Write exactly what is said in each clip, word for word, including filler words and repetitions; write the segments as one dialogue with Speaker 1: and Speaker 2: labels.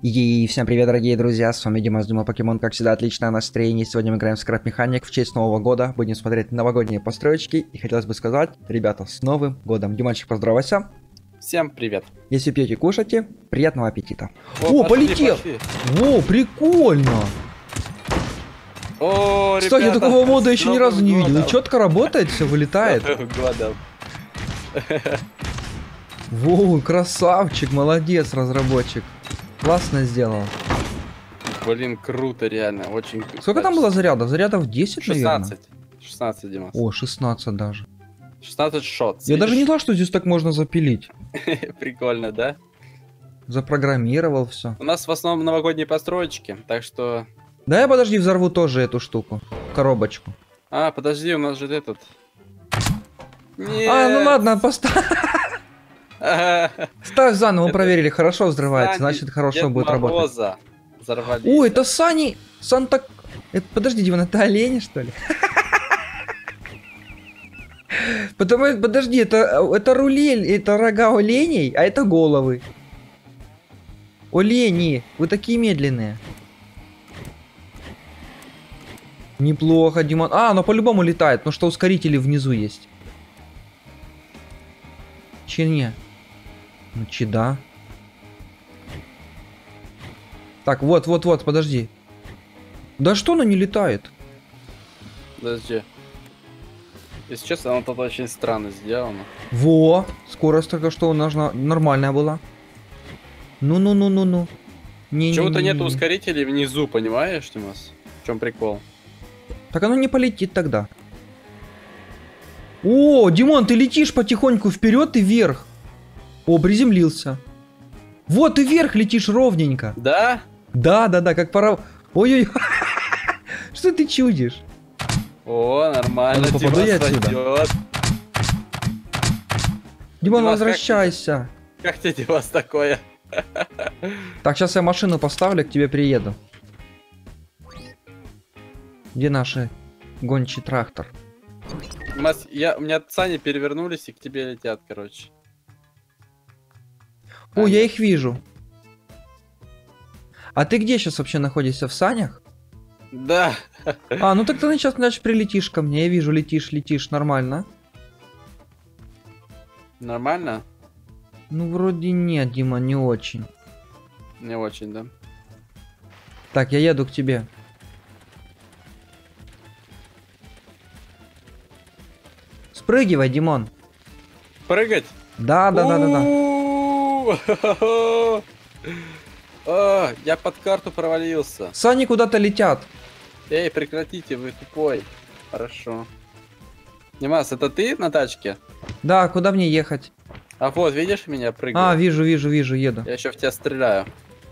Speaker 1: И всем привет, дорогие друзья, с вами Дима с Дума Покемон, как всегда, отличное настроение. Сегодня мы играем в Scrap Mechanic в честь Нового года, будем смотреть новогодние построечки. И хотелось бы сказать, ребята, с Новым годом. Диманчик, поздравайся.
Speaker 2: Всем привет.
Speaker 1: Если пьете, кушайте, приятного аппетита.
Speaker 2: О,
Speaker 1: О,
Speaker 2: пошли,
Speaker 1: полетел!
Speaker 2: пошли.
Speaker 1: Во, прикольно!
Speaker 2: О,
Speaker 1: Кстати, я
Speaker 2: ребята,
Speaker 1: такого мода еще ни
Speaker 2: с
Speaker 1: разу не
Speaker 2: Новым
Speaker 1: видел. И
Speaker 2: годом.
Speaker 1: четко работает, все вылетает.
Speaker 2: С Новым годом.
Speaker 1: Во, красавчик, молодец, разработчик. Классно сделал.
Speaker 2: Блин, круто, реально, очень круто.
Speaker 1: Сколько там было зарядов? Зарядов десять, наверное?
Speaker 2: шестнадцать. шестнадцать, Димас.
Speaker 1: О, шестнадцать даже.
Speaker 2: шестнадцать шот.
Speaker 1: Я даже не знал, что здесь так можно запилить.
Speaker 2: Прикольно, да?
Speaker 1: Запрограммировал все.
Speaker 2: У нас в основном новогодние построечки, так что...
Speaker 1: Да я подожди, взорву тоже эту штуку. Коробочку.
Speaker 2: А, подожди, у нас же этот... Нет.
Speaker 1: А, ну ладно, поставь.
Speaker 2: Ага.
Speaker 1: Ставь заново,
Speaker 2: Это
Speaker 1: проверили, хорошо взрывается,
Speaker 2: Сани
Speaker 1: значит хорошо
Speaker 2: Дед
Speaker 1: будет работать.
Speaker 2: Мороза взорвались.
Speaker 1: О, это Сани! Санта... Это, подожди, Диман, это олени, что ли? Потому, подожди, это, это рулель, это рога оленей, а это головы. Олени, вы такие медленные. Неплохо, Диман. А, оно по-любому летает, но что ускорители внизу есть. Че не? Ну че да. Так, вот, вот, вот, подожди. Да что оно не летает?
Speaker 2: Подожди. Если честно, оно тут очень странно сделано.
Speaker 1: Во, скорость только что нужна нормальная была. Ну-ну-ну-ну-ну. Не,
Speaker 2: Чего-то
Speaker 1: не, не,
Speaker 2: нету
Speaker 1: не.
Speaker 2: ускорителей внизу, понимаешь, Димас? В чем прикол?
Speaker 1: Так оно не полетит тогда. О, Димон, ты летишь потихоньку вперед и вверх. О, приземлился. Вот ты вверх летишь ровненько.
Speaker 2: Да?
Speaker 1: Да, да, да, как пора. Ой-ой-ой. Что ты чудишь?
Speaker 2: О, нормально,
Speaker 1: Ну, попаду
Speaker 2: Димас
Speaker 1: я отсюда.
Speaker 2: пойдет.
Speaker 1: Димон,
Speaker 2: Димас,
Speaker 1: возвращайся.
Speaker 2: Как тебе, Димас, такое?
Speaker 1: Так, сейчас я машину поставлю, к тебе приеду. Где наши гончий трактор?
Speaker 2: Димас, я, у меня сани перевернулись и к тебе летят, короче.
Speaker 1: О,
Speaker 2: А,
Speaker 1: я
Speaker 2: нет.
Speaker 1: их вижу. А ты где сейчас вообще находишься? В санях?
Speaker 2: Да.
Speaker 1: А, ну так ты сейчас, значит, прилетишь ко мне. Я вижу, летишь, летишь, нормально.
Speaker 2: Нормально?
Speaker 1: Ну, вроде нет, Дима, не очень.
Speaker 2: Не очень, да?
Speaker 1: Так, я еду к тебе. Спрыгивай, Димон.
Speaker 2: Прыгать?
Speaker 1: Да, да, да, да, да.
Speaker 2: У-у-у. А, я под карту провалился.
Speaker 1: Сани куда-то летят.
Speaker 2: Эй, прекратите, вы тупой. Хорошо. Димас, это ты на тачке?
Speaker 1: Да, куда мне ехать?
Speaker 2: А вот, видишь меня, прыгаю?
Speaker 1: А, вижу, вижу, вижу, еду.
Speaker 2: Я еще в тебя стреляю.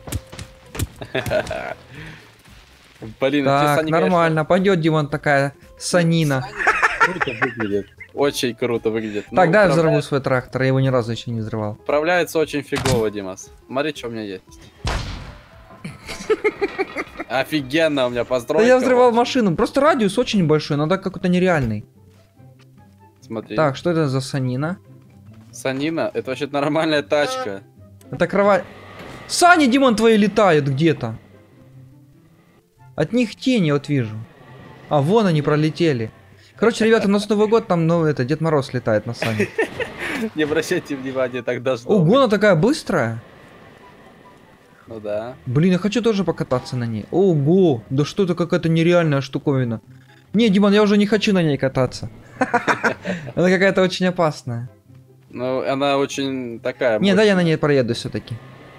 Speaker 2: Блин, эти
Speaker 1: Так,
Speaker 2: сани,
Speaker 1: нормально. Пойдет, Димон, такая санина.
Speaker 2: конечно, круто выглядят. Очень круто выглядит.
Speaker 1: Так,
Speaker 2: Ну,
Speaker 1: да, я
Speaker 2: управля-
Speaker 1: взорву свой трактор. Я его ни разу еще не взрывал.
Speaker 2: Управляется очень фигово, Димас. Смотри, что у меня есть. Офигенно у меня
Speaker 1: Да
Speaker 2: постройка.
Speaker 1: я взрывал
Speaker 2: вообще.
Speaker 1: машину. Просто радиус очень большой, надо какой-то нереальный.
Speaker 2: Смотри.
Speaker 1: Так, что это за санина?
Speaker 2: Санина, это вообще нормальная тачка.
Speaker 1: Это кровать. Сани, Димон, твои летают где-то. От них тени вот вижу. А, вон они пролетели. Короче, ребята, у нас Новый год, там, ну, это, Дед Мороз летает на сани.
Speaker 2: Не обращайте внимания, так должно
Speaker 1: Ого,
Speaker 2: быть.
Speaker 1: она такая быстрая.
Speaker 2: Ну да.
Speaker 1: Блин, я хочу тоже покататься на ней. Ого, да что это какая-то нереальная штуковина. Не, Димон, я уже не хочу на ней кататься. Она какая-то очень опасная.
Speaker 2: Ну, она очень такая.
Speaker 1: Не, да я на
Speaker 2: мощная.
Speaker 1: ней проеду все-таки.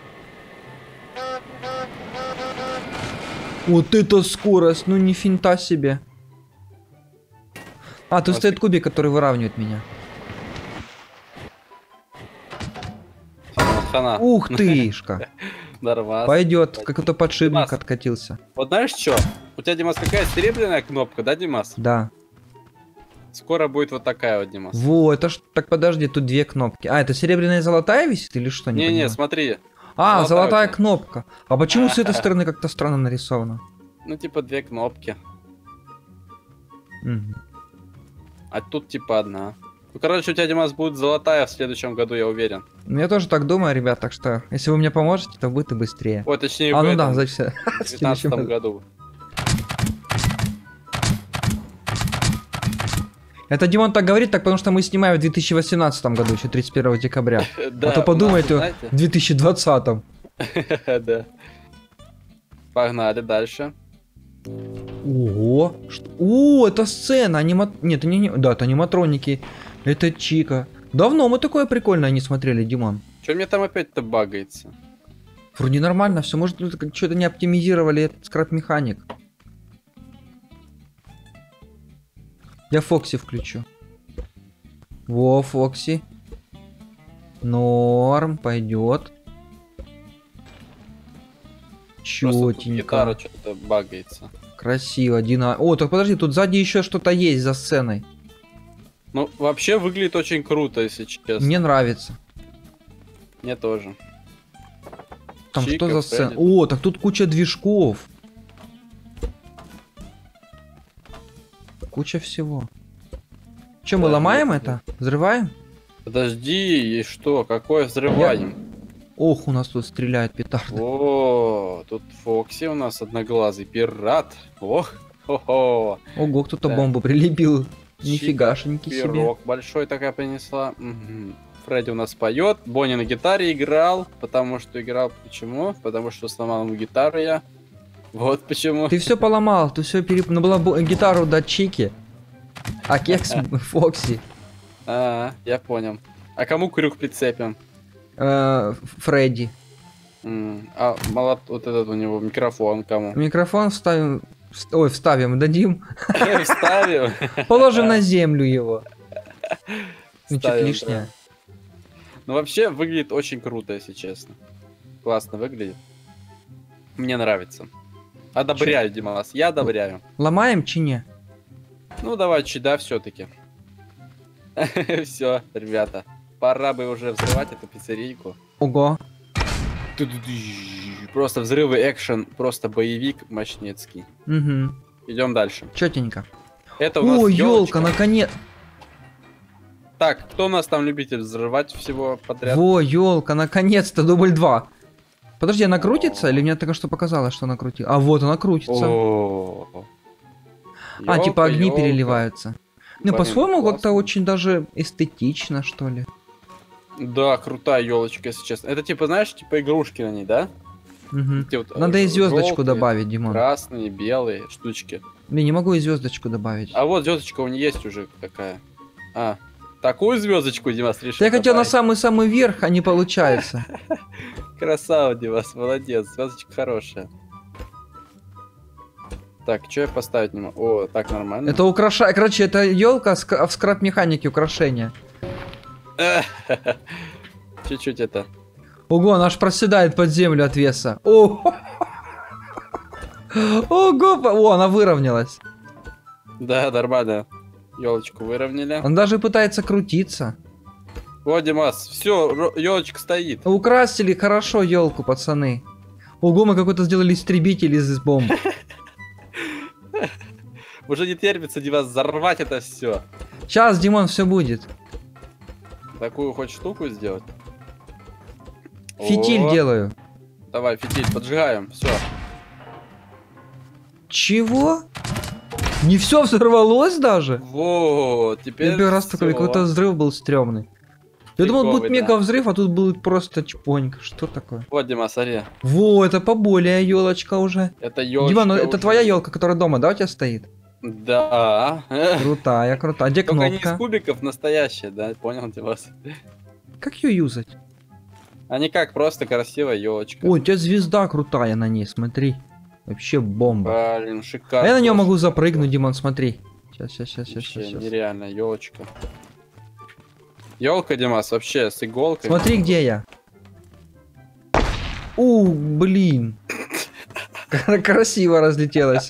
Speaker 1: Вот это скорость, ну не финта себе. А, тут
Speaker 2: Вот
Speaker 1: стоит
Speaker 2: ты-
Speaker 1: кубик, который выравнивает меня.
Speaker 2: Хана.
Speaker 1: Ух тышка.
Speaker 2: Нормально.
Speaker 1: Пойдет, какой-то подшипник
Speaker 2: Димас.
Speaker 1: откатился.
Speaker 2: Вот знаешь что? У тебя, Димас, какая серебряная кнопка, да, Димас?
Speaker 1: Да.
Speaker 2: Скоро будет вот такая вот, Димас.
Speaker 1: Во, это ж... Так подожди, тут две кнопки. А, это серебряная и золотая висит или что? Не,
Speaker 2: Не-не,
Speaker 1: понимаю.
Speaker 2: смотри.
Speaker 1: А,
Speaker 2: золотая
Speaker 1: золотая
Speaker 2: у тебя.
Speaker 1: кнопка. А почему с этой стороны как-то странно нарисовано?
Speaker 2: Ну, типа две кнопки.
Speaker 1: Мгм.
Speaker 2: А тут типа одна. Ну, короче, у тебя, Димас, будет золотая в следующем году, я уверен.
Speaker 1: Ну, я тоже так думаю, ребят, так что, если вы мне поможете, то будет и быстрее.
Speaker 2: Ой, точнее,
Speaker 1: А,
Speaker 2: в
Speaker 1: ну
Speaker 2: этом,
Speaker 1: да, значит,
Speaker 2: в девятнадцатом году.
Speaker 1: Это Димон так говорит, так потому что мы снимаем в две тысячи восемнадцатом году, еще тридцать первого декабря.
Speaker 2: Да,
Speaker 1: А то
Speaker 2: у нас,
Speaker 1: подумайте,
Speaker 2: знаете,
Speaker 1: в две тысячи двадцатом.
Speaker 2: Да. Погнали дальше.
Speaker 1: Ого! Что? О, это сцена, анима... Нет, это не... не- Да, это аниматроники. Это Чика. Давно мы такое прикольное не смотрели, Димон.
Speaker 2: Че мне там опять-то багается?
Speaker 1: Вроде нормально все, может что-то не оптимизировали этот скрап-механик. Я Фокси включу. Во, Фокси. Норм, пойдет.
Speaker 2: Просто тут
Speaker 1: Чётенько.
Speaker 2: гитара что-то багается.
Speaker 1: Красиво, Дина. О, так подожди, тут сзади еще что-то есть за сценой.
Speaker 2: Ну, вообще выглядит очень круто, если честно.
Speaker 1: Мне нравится.
Speaker 2: Мне тоже.
Speaker 1: Там
Speaker 2: Чика,
Speaker 1: что за сцена?
Speaker 2: Фредди.
Speaker 1: О, так тут куча движков. Куча всего. Че, мы
Speaker 2: Да,
Speaker 1: ломаем
Speaker 2: нет,
Speaker 1: это? Взрываем?
Speaker 2: Подожди, и что? Какое взрываем?
Speaker 1: Ох, у нас тут стреляет петарда.
Speaker 2: О, тут Фокси у нас одноглазый пират. Ох, хо-хо.
Speaker 1: Ого, кто-то
Speaker 2: Да.
Speaker 1: бомбу прилепил.
Speaker 2: Чика,
Speaker 1: Нифигашеньки себе.
Speaker 2: Пирог большой такая принесла. Мгм. Фредди у нас поет. Бонни на гитаре играл. Потому что играл. Почему? Потому что сломал ему гитару я. Вот почему.
Speaker 1: Ты все поломал, ты все переп... Ну, была бо- гитару до Чики, а кекс Фокси.
Speaker 2: А, я понял. А кому крюк прицепим?
Speaker 1: Э, Фредди.
Speaker 2: М, А молот, вот этот у него микрофон кому?
Speaker 1: Микрофон вставим... вст- Ой, вставим, дадим.
Speaker 2: Вставим.
Speaker 1: Положим на землю его. Ну, что-то
Speaker 2: Ставим,
Speaker 1: лишнее.
Speaker 2: Ну, вообще, выглядит очень круто, если честно. Классно выглядит. Мне нравится. Одобряю, Димас, я одобряю.
Speaker 1: Ломаем, чи не?
Speaker 2: Ну, давай, чида все-таки. Все, ребята. Пора бы уже взрывать эту пиццерийку.
Speaker 1: Ого.
Speaker 2: Просто взрывы, экшен, просто боевик мощнецкий.
Speaker 1: Угу.
Speaker 2: Идем дальше.
Speaker 1: Четенько.
Speaker 2: Это у нас
Speaker 1: О,
Speaker 2: ёлочка.
Speaker 1: елка, наконец.
Speaker 2: Так, кто у нас там любитель взрывать всего подряд?
Speaker 1: Во, елка, наконец-то, дубль два. Подожди, она крутится? Или мне только что показалось, что она крутится? А вот она крутится.
Speaker 2: О.
Speaker 1: А, типа
Speaker 2: Ёлка,
Speaker 1: огни
Speaker 2: ёлка.
Speaker 1: переливаются. Ну,
Speaker 2: Блин,
Speaker 1: по-своему, как-то
Speaker 2: классно.
Speaker 1: очень даже эстетично, что ли.
Speaker 2: Да, крутая елочка, если честно. Это типа, знаешь, типа игрушки на ней, да?
Speaker 1: Мгм.
Speaker 2: Эти вот,
Speaker 1: Надо и
Speaker 2: э,
Speaker 1: звездочку
Speaker 2: желтые,
Speaker 1: добавить, Димон.
Speaker 2: Красные, белые штучки.
Speaker 1: Блин, не могу и звездочку добавить.
Speaker 2: А вот звездочка у нее есть уже такая. А, такую звездочку, Димас, решил
Speaker 1: Я хотел на
Speaker 2: добавить.
Speaker 1: самый-самый верх, а не получается.
Speaker 2: Красава, Димас, молодец, звездочка хорошая. Так, что я поставить не могу? О, так нормально.
Speaker 1: Это украшает. Короче, это елка в скрап-механике украшения.
Speaker 2: Чуть-чуть это.
Speaker 1: Ого, она аж проседает под землю от веса. О! Ого! О, она выровнялась.
Speaker 2: Да, нормально. Елочку выровняли.
Speaker 1: Он даже пытается крутиться.
Speaker 2: Вот, Димас, все, елочка стоит.
Speaker 1: Украсили хорошо елку, пацаны. Ого, мы какой-то сделали истребитель из бомб.
Speaker 2: Уже не терпится, Димас, взорвать это все.
Speaker 1: Сейчас, Димон, все будет.
Speaker 2: Такую хоть штуку сделать?
Speaker 1: Фитиль
Speaker 2: О,
Speaker 1: делаю.
Speaker 2: Давай, фитиль, поджигаем, все.
Speaker 1: Чего? Не все взорвалось даже?
Speaker 2: Вот, теперь.
Speaker 1: Я первый раз такой,
Speaker 2: всё.
Speaker 1: какой-то взрыв был стрёмный. Я думал, будет
Speaker 2: Фиговый, да.
Speaker 1: мега взрыв, а тут был просто чпонька. Что такое?
Speaker 2: Вот, Дима, смотри.
Speaker 1: Во, это поболее елочка уже.
Speaker 2: Это елочка.
Speaker 1: Дима, ну это твоя елка, которая дома, да, у тебя стоит?
Speaker 2: Да.
Speaker 1: Крутая, крутая. Где
Speaker 2: Только не из
Speaker 1: кнопка?
Speaker 2: кубиков, настоящая, да? Понял, Димас?
Speaker 1: Как ее юзать?
Speaker 2: А не как просто красивая елочка.
Speaker 1: Ой, у тебя звезда крутая на ней, смотри. Вообще бомба.
Speaker 2: Блин,
Speaker 1: А
Speaker 2: шикарно.
Speaker 1: я на нее могу запрыгнуть, Димон, смотри. Сейчас, сейчас, сейчас, сейчас,
Speaker 2: Вообще
Speaker 1: сейчас.
Speaker 2: нереально, елочка. Елка, Димас, вообще с иголкой.
Speaker 1: Смотри, где я. У, блин. Красиво разлетелась.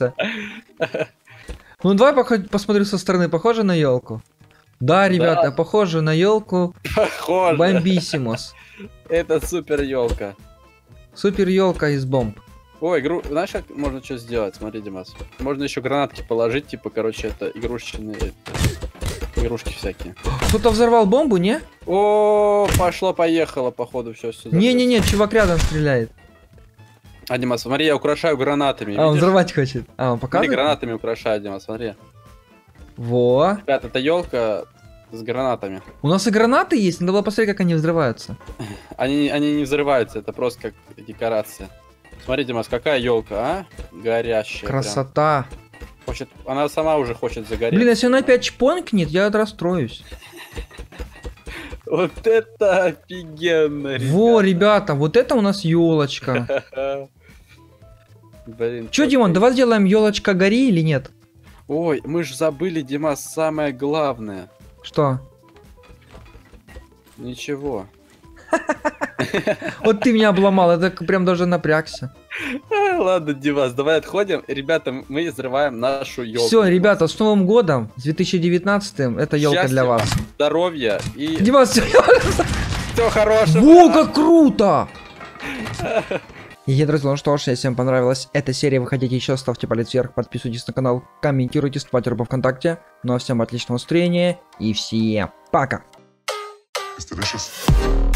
Speaker 1: Ну давай поход- посмотрю со стороны, похоже на елку? Да, ребята, похоже на елку.
Speaker 2: Похоже.
Speaker 1: Бомбисимус.
Speaker 2: Это супер елка.
Speaker 1: Супер елка из бомб.
Speaker 2: Ой, игру... знаешь, как можно что сделать? Смотри, Димас. Можно еще гранатки положить, типа, короче, это игрушечные. это, игрушки всякие.
Speaker 1: Кто-то взорвал бомбу, не?
Speaker 2: О, пошло-поехало, походу, все сюда.
Speaker 1: Не-не-не, чувак рядом стреляет.
Speaker 2: А, Дима, смотри, я украшаю гранатами.
Speaker 1: А, он
Speaker 2: видишь?
Speaker 1: взорвать хочет. А, он
Speaker 2: Смотри,
Speaker 1: показывает?
Speaker 2: гранатами украшаю, Дима, смотри.
Speaker 1: Во.
Speaker 2: Ребят, это елка с гранатами.
Speaker 1: У нас и гранаты есть, надо было посмотреть, как они взрываются.
Speaker 2: Они, они не взрываются, это просто как декорация. Смотри, Димас, какая елка, а? Горящая.
Speaker 1: Красота.
Speaker 2: Прям. Хочет, она сама уже хочет загореть.
Speaker 1: Блин, если он опять чпонкнет, я расстроюсь.
Speaker 2: Вот это офигенно, ребята.
Speaker 1: Во, ребята, вот это у нас елочка.
Speaker 2: Блин.
Speaker 1: Че, Димон, давай сделаем елочка гори или нет?
Speaker 2: Ой, мы же забыли, Димас, самое главное.
Speaker 1: Что?
Speaker 2: Ничего.
Speaker 1: Вот ты меня обломал, это прям даже напрягся.
Speaker 2: Ладно, Димас, давай отходим. Ребята, мы взрываем нашу елку.
Speaker 1: Все, ребята, с Новым годом, с две тысячи девятнадцатым, это елка для вас.
Speaker 2: Здоровья и
Speaker 1: Димас, все,
Speaker 2: всего хорошего.
Speaker 1: во, как круто! И, друзья, ну что ж, если вам понравилась эта серия, вы хотите еще, ставьте палец вверх, подписывайтесь на канал, комментируйте, ставьте рубу ВКонтакте. Ну а всем отличного настроения и всем пока!
Speaker 3: It's delicious.